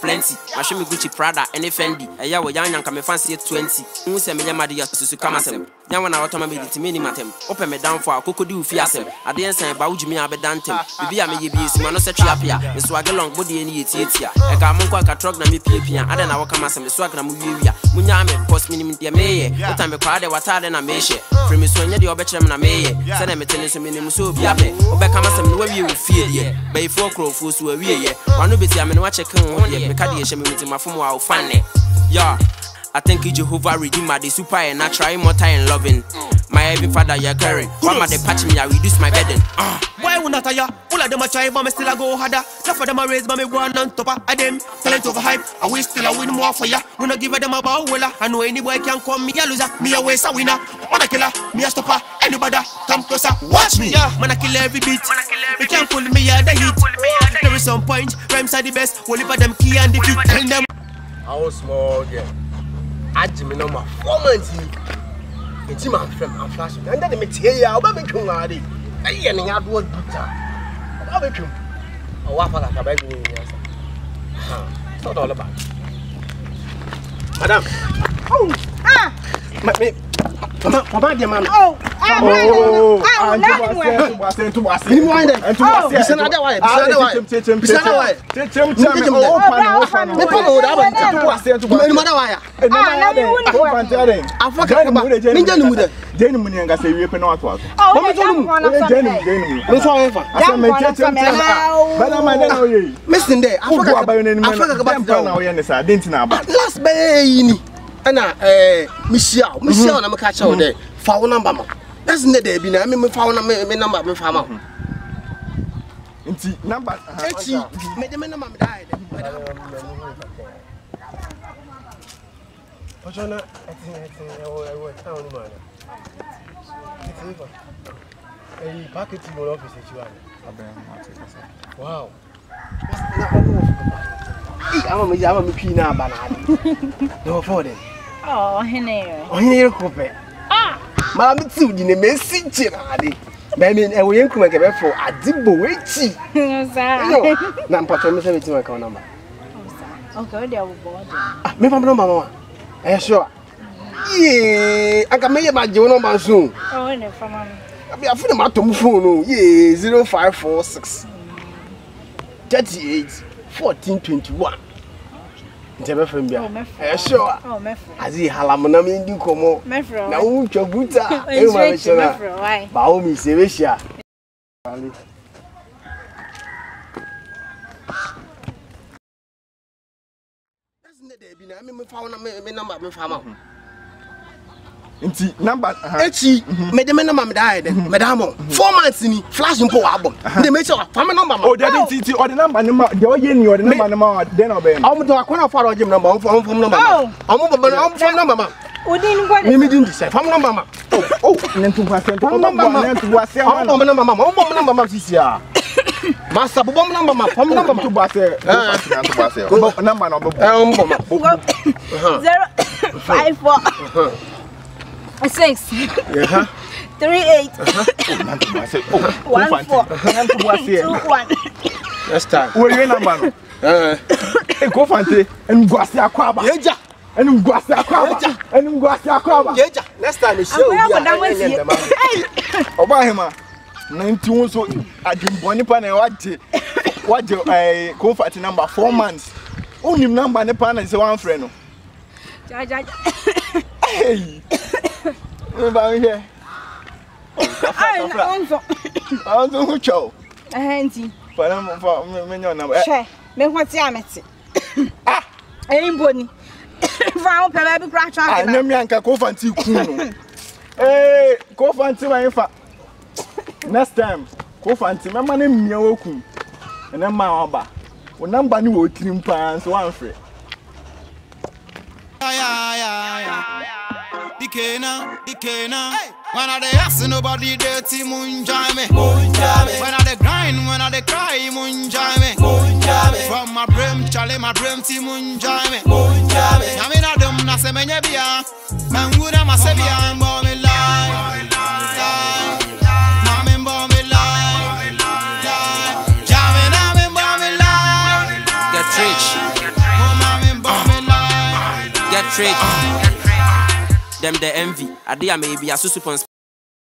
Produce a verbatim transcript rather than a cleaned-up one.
plenty. I show me Gucci Prada and Fendi. A year with young and come fancy twenty. Who say me Madia to come as him. Now when I want to make it to minimum, open me down for a cocoa do fiasem. I didn't say about me abedantem. Maybe I may be a such up here. The swag along body and eat here. I got Monka a truck na me pia. I don't know what come as a swag na Muya. Munyame post minimum the may. What time a crowd what I then I may share. From Miss Sonia the Obetram na may. Send them a tennis minimum so be happy. Obeka Massam no way you feel ye. By four crow fools who are we. One of the I mean watch a con here. Mecadiation with my phone while funny. Yeah. I think Jehovah Redeemer, the super and natural immortal and loving. My heavenly Father, you're carrying. One of the patch me, I reduce my burden. Ah, why would not I? All of them are trying, but me still I go harder. Some of them are raised, but me one on top of them. Talent over hype, I will still I win more for ya. When I give them a bow, well, I know any boy can come me a loser, me a waste a winner. One a killer, me a stopper. Anybody come closer, watch me. Yeah, man I kill every beat. You can't pull me out the heat. There is some point, rhymes are the best. Only for them key and defeat. Tell them. I was small again. I didn't know my four months. It's my friend, I'm flashing. And then they tell you, I'll be coming out. I ain't got what I'll be coming. A waffle like a baby. It's not all about Madam. Oh, ah, my Papa, dear man. Oh, oh, oh, not to was in one and to was another way. Another way. Another way. Tim, Tim, Tim, open. People would have to was to mother wire. I forgot about it. Genuine and I say, we can not talk. Oh, genuine. No, however, I may get some. But I'm not missing there. I forgot about your name. I forgot about the I didn't know about last bay. Ana eh Michelle Michelle na me catch out there phone number ma that's not there bi na me phone number me number me phone ma nti number echi me de me number me die there Pachona etin etin e wo e wo town ma na itifa eh packet mo office echi wa wow I'm a I'm a pina banana. No for them. Oh, Henry. Oh, here, Cooper. Ah, Mamma, too, in a message. Mammy, and we ain't coming for a dimble witchy. Nampa, seventy my number. Okay, they will board. Maybe I'm no mamma. Eh, sure. Yeah, I can make my Jono soon. Oh, no, for mamma. I'll be a friend of my phone. Yeah, zero five four six thirty eight. fourteen twenty-one. Ntebe fembia. Eh sure. Oh mefro. Azi halamuna mi ndi komo. Mefro. Na wu twabuta. E ma me chena. Mefro why? Ba o mi se be hia. That's not there bi na me me fa wona me number me fa ma. Nti number echi me de me number me die de me da mo four months ni flash mpo wa bom de me sure fa me number ma oh de nti ti o de number ni ma de o ye ni o de number ni ma den obey am do akona fa ro jim number am fo number ma am baba am fo number ma odin go me me din di say fa number ma oh oh nentu kwa se number ma nentu kwa se am baba number ma am baba number ma sisi a masa baba number ma fa number ma tu ba se tu ba se number na baba am baba zero five four six. Yeah. Three eight. Oh, one four. Two one. Next time. Where you number? Eh. Eh, go fante. And go asia kwaba. Yeja. And go asia kwaba. And go asia kwaba. Yeja. Next time we show you. Oba hema. ninety-one so adinboni pa na waje. Waje eh go fante number four months. Onim number ne pa na say one friend no. Ja ja. Hey. Ba here. Ai, onzo. Onzo hu chow. Eh, nti. Para mo fa me nyo na. Che, me ho ti amete. Ah, eh mboni. Fa o pe ba bi kra twa. Ah, nyam yanka ko fanti ku no. Eh, ko fanti wan fa. Next time, ko fanti me ma na mmia woku. Na ma oba. Wo number ni wo tirim pa so wan frɛ. Yeah, yeah, yeah. Dikena, Dikena. When I dey ask nobody dirty munjame. Munjame. When I dey grind, when I dey cry munjame. Munjame. From my brain, chale my brain ti munjame. Munjame. Yami na dum na se menye bia. Manguda ma se bia mbo me lie. Mami mbo me lie. Jame na me mbo me lie. Get rich. Trick. Them the envy. I dare maybe a super